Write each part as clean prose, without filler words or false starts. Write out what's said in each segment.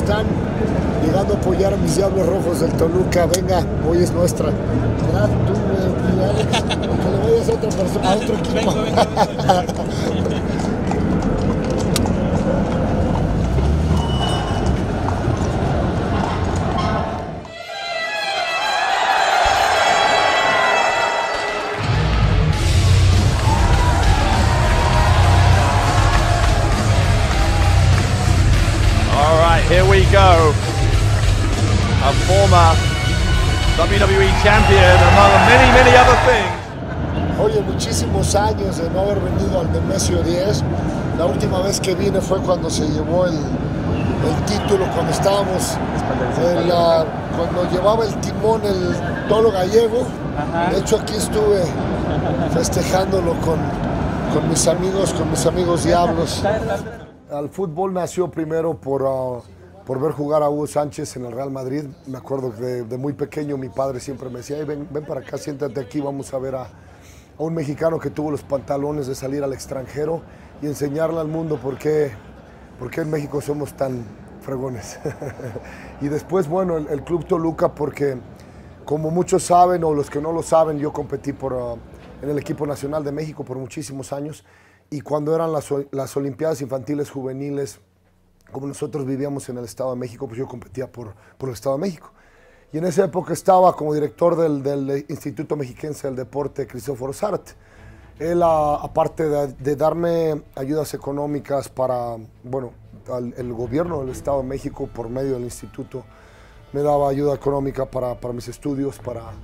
están? Llegando a apoyar a mis Diablos Rojos del Toluca. Venga, hoy es nuestra. Ya, tú, Alex, que le vayas a otra persona, a otro equipo. Here we go, a former WWE champion, among many other things. Oye, muchísimos años de no haber venido al Nemesio 10. La última vez que vine fue cuando se llevó el título, cuando estábamos, cuando llevaba el timón el Tolo Gallego. De hecho, aquí estuve festejándolo con mis amigos Diablos. El fútbol nació primero por ver jugar a Hugo Sánchez en el Real Madrid. Me acuerdo que de muy pequeño mi padre siempre me decía, ven para acá, siéntate aquí, vamos a ver a un mexicano que tuvo los pantalones de salir al extranjero y enseñarle al mundo por qué en México somos tan fregones. Y después, bueno, el Club Toluca, porque como muchos saben o los que no lo saben, yo competí en el equipo nacional de México por muchísimos años, y cuando eran las Olimpiadas Infantiles Juveniles, como nosotros vivíamos en el Estado de México, pues yo competía por el Estado de México. Y en esa época estaba como director del Instituto Mexiquense del Deporte, Cristóforo Zárate. Él, aparte de darme ayudas económicas para, bueno, el gobierno del Estado de México por medio del instituto, me daba ayuda económica para mis estudios,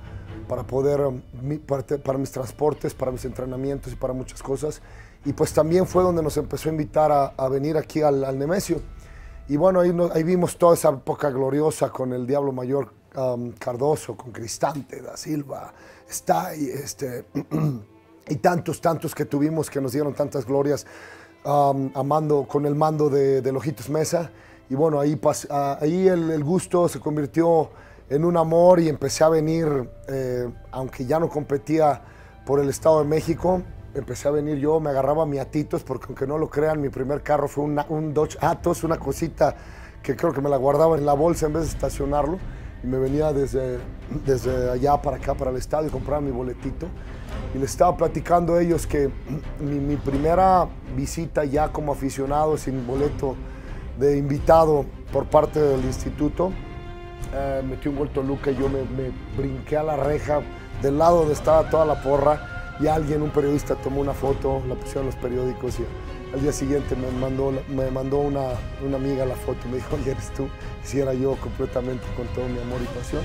para mis transportes, para mis entrenamientos y para muchas cosas. Y pues también fue donde nos empezó a invitar a venir aquí al Nemesio. Y bueno, ahí vimos toda esa época gloriosa con el Diablo Mayor Cardoso, con Cristante, Da Silva, Stay, y tantos que tuvimos que nos dieron tantas glorias, con el mando de Lojitos Mesa. Y bueno, ahí el gusto se convirtió en un amor y empecé a venir, aunque ya no competía por el Estado de México. Empecé a venir yo, me agarraba miatitos, porque aunque no lo crean, mi primer carro fue un Dodge Atos, una cosita que creo que me la guardaba en la bolsa en vez de estacionarlo, y me venía desde allá para acá, para el estadio, y compraba mi boletito. Y les estaba platicando a ellos que mi primera visita ya como aficionado, sin boleto de invitado por parte del instituto, metí un gol Toluca y yo me brinqué a la reja del lado donde estaba toda la porra. Y un periodista tomó una foto, la pusieron en los periódicos, y al día siguiente me mandó una amiga la foto y me dijo, oye, ¿eres tú? Y si era yo, completamente, con todo mi amor y pasión.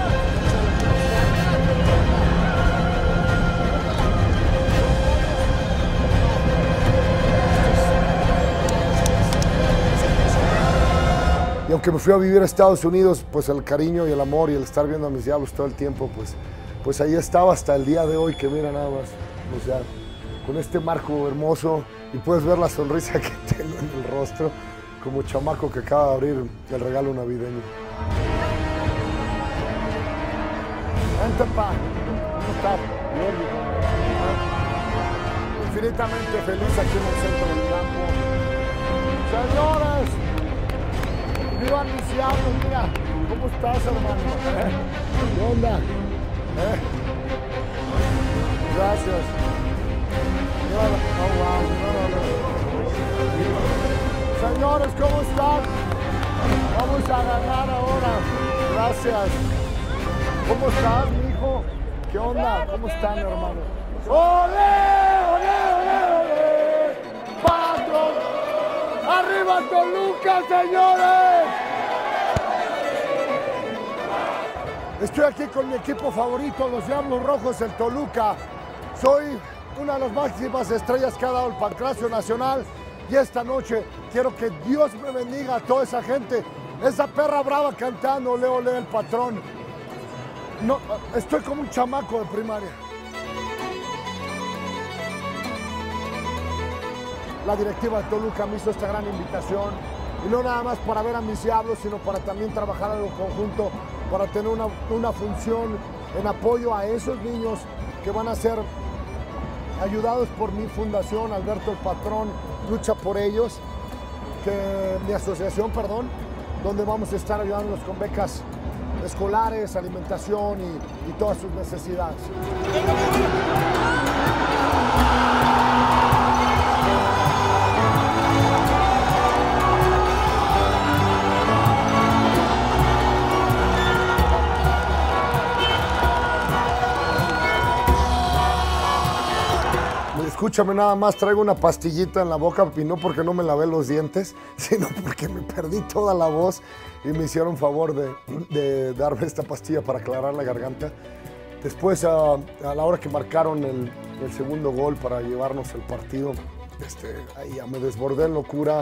Y aunque me fui a vivir a Estados Unidos, pues el cariño y el amor y el estar viendo a mis Diablos todo el tiempo, pues ahí estaba hasta el día de hoy, que mira nada más, o sea, con este marco hermoso, y puedes ver la sonrisa que tengo en el rostro, como chamaco que acaba de abrir el regalo navideño. Vente, pa. ¿Cómo estás? Bien. Infinitamente feliz aquí en el centro del campo. Señores, vivan mis Diablos, mira, ¿cómo estás, hermano? ¿Qué onda? Gracias. Oh, wow. Señores, ¿cómo están? Vamos a ganar ahora. Gracias. ¿Cómo estás, mijo? ¿Qué onda? ¿Cómo están, hermano? ¡Olé! ¡Olé, olé, olé! ¡Patrón! ¡Arriba Toluca, señores! Estoy aquí con mi equipo favorito, los Diablos Rojos del Toluca. Soy una de las máximas estrellas que ha dado el Pancracio Nacional, y esta noche quiero que Dios me bendiga a toda esa gente, esa perra brava cantando ole ole el patrón. No, estoy como un chamaco de primaria. La directiva de Toluca me hizo esta gran invitación, y no nada más para ver a mis Diablos, sino para también trabajar en conjunto, para tener una función en apoyo a esos niños que van a ser ayudados por mi fundación, Alberto el Patrón Lucha por Ellos, mi asociación, perdón, donde vamos a estar ayudándolos con becas escolares, alimentación y todas sus necesidades. Escúchame nada más, traigo una pastillita en la boca y no porque no me lavé los dientes, sino porque me perdí toda la voz y me hicieron favor de darme esta pastilla para aclarar la garganta. Después, a la hora que marcaron el segundo gol para llevarnos el partido, ahí ya me desbordé en locura.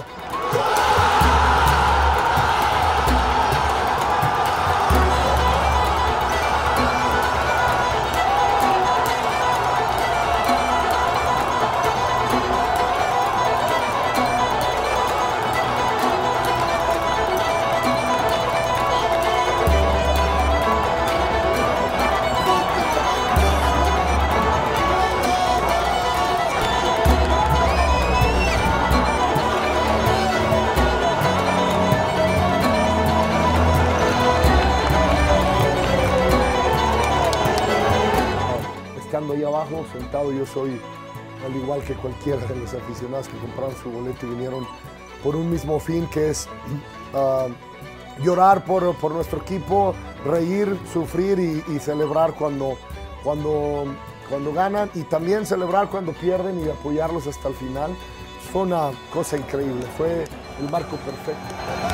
Estando ahí abajo, sentado, yo soy al igual que cualquiera de los aficionados que compraron su boleto y vinieron por un mismo fin, que es llorar por nuestro equipo, reír, sufrir y celebrar cuando ganan y también celebrar cuando pierden y apoyarlos hasta el final. Fue una cosa increíble, fue el marco perfecto.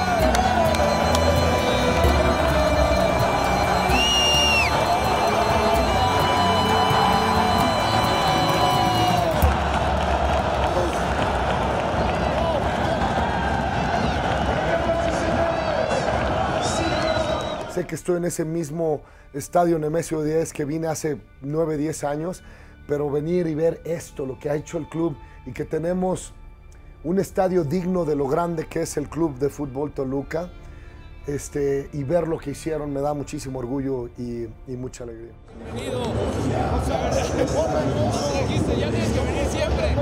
Sé que estoy en ese mismo estadio Nemesio 10 que vine hace 9, 10 años, pero venir y ver esto, lo que ha hecho el club y que tenemos un estadio digno de lo grande que es el Club de Fútbol Toluca, y ver lo que hicieron me da muchísimo orgullo y mucha alegría. Bienvenido. Vamos a ver, dijiste, ya tienes que venir siempre.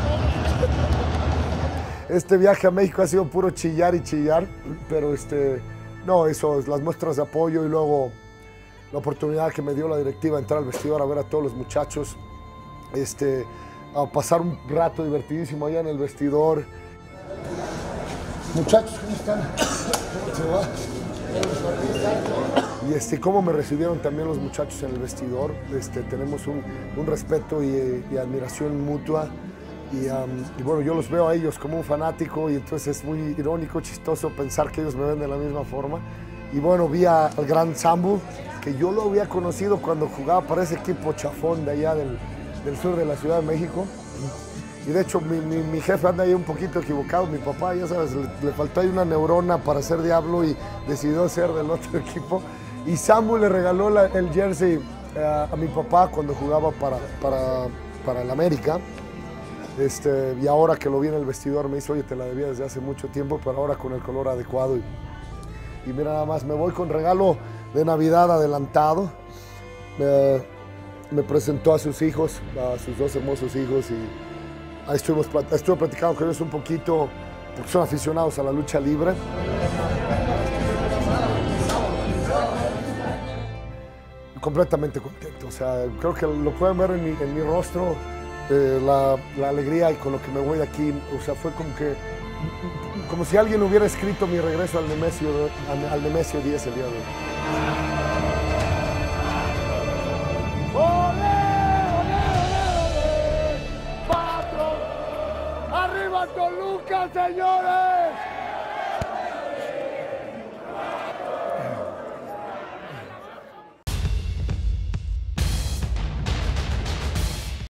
Este viaje a México ha sido puro chillar y chillar, pero no, eso es las muestras de apoyo y luego la oportunidad que me dio la directiva de entrar al vestidor a ver a todos los muchachos, a pasar un rato divertidísimo allá en el vestidor. Muchachos, ¿cómo están? ¿Cómo se va? Y cómo me recibieron también los muchachos en el vestidor. Tenemos un respeto y admiración mutua. Y bueno, yo los veo a ellos como un fanático y entonces es muy irónico, chistoso pensar que ellos me ven de la misma forma. Y bueno, vi al gran Sambu, que yo lo había conocido cuando jugaba para ese equipo chafón de allá del sur de la Ciudad de México. Y de hecho mi jefe anda ahí un poquito equivocado, mi papá, ya sabes, le faltó ahí una neurona para ser diablo y decidió ser del otro equipo. Y Sambu le regaló el jersey a mi papá cuando jugaba para el América. Y ahora que lo vi en el vestidor me dice, oye, te la debía desde hace mucho tiempo, pero ahora con el color adecuado. Y mira nada más, me voy con regalo de Navidad adelantado. Me presentó a sus hijos, a sus dos hermosos hijos, y ahí estuve platicando con ellos un poquito, porque son aficionados a la lucha libre. Completamente contento, o sea, creo que lo pueden ver en mi rostro. La alegría y con lo que me voy de aquí, o sea, fue como si alguien hubiera escrito mi regreso al Nemesio 10 el día de hoy. ¡Olé, olé, olé, olé! ¡Patrón! ¡Arriba Toluca, señores!